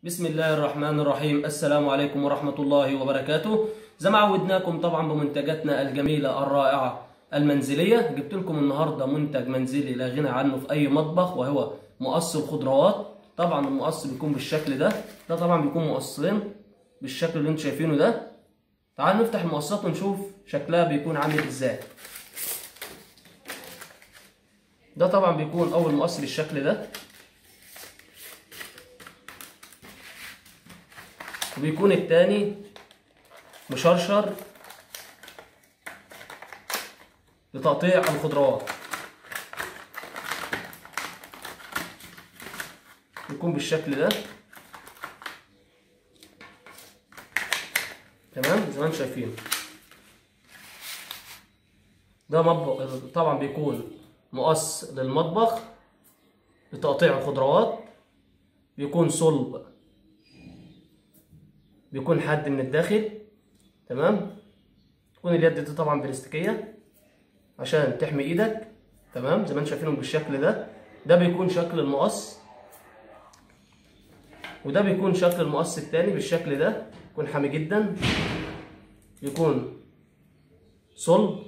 بسم الله الرحمن الرحيم. السلام عليكم ورحمة الله وبركاته. زي ما عودناكم طبعا بمنتجاتنا الجميلة الرائعة المنزلية، جبت لكم النهاردة منتج منزلي لا غنى عنه في أي مطبخ، وهو مقص الخضروات. طبعا المقص بيكون بالشكل ده طبعا بيكون مقصين بالشكل اللي انتم شايفينه ده. تعالوا نفتح المقصات ونشوف شكلها بيكون عامل ازاي. ده طبعا بيكون أول مقص بالشكل ده، وبيكون التاني مشرشر لتقطيع الخضروات، بيكون بالشكل ده. تمام زي ما انتم شايفين. ده طبعا بيكون مقص للمطبخ لتقطيع الخضروات، بيكون صلب، بيكون حاد من الداخل. تمام. تكون اليد دي طبعا بلاستيكيه عشان تحمي ايدك. تمام زي ما انتم شايفينهم بالشكل ده. ده بيكون شكل المقص، وده بيكون شكل المقص التاني بالشكل ده. بيكون حامي جدا، بيكون صلب،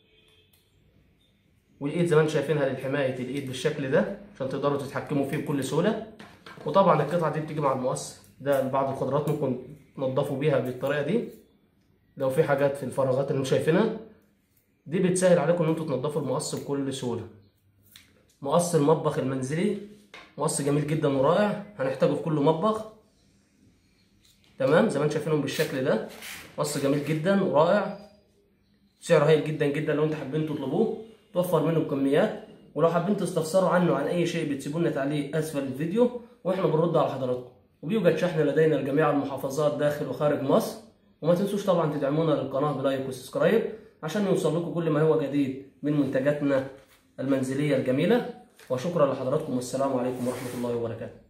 والايد زي ما انتم شايفينها لحمايه الايد بالشكل ده عشان تقدروا تتحكموا فيه بكل سهوله. وطبعا القطعه دي بتيجي مع المقص ده. بعض الخضروات ممكن تنضفوا بيها بالطريقه دي، لو في حاجات في الفراغات اللي انتم شايفينها دي بتسهل عليكم ان انتم تنضفوا المقص بكل سهوله. مقص المطبخ المنزلي مقص جميل جدا ورائع، هنحتاجه في كل مطبخ. تمام زي ما انتم شايفينهم بالشكل ده. مقص جميل جدا ورائع، سعره هايل جدا جدا. لو انتم حابين تطلبوه توفر منه بكميات، ولو حابين تستفسروا عنه عن اي شيء بتسيبوا لنا تعليق اسفل الفيديو واحنا بنرد على حضراتكم. وبيوجد شحن لدينا لجميع المحافظات داخل وخارج مصر. وما تنسوش طبعا تدعمونا للقناه بلايك وسبسكرايب عشان يوصل لكم كل ما هو جديد من منتجاتنا المنزليه الجميله. وشكرا لحضراتكم، والسلام عليكم ورحمه الله وبركاته.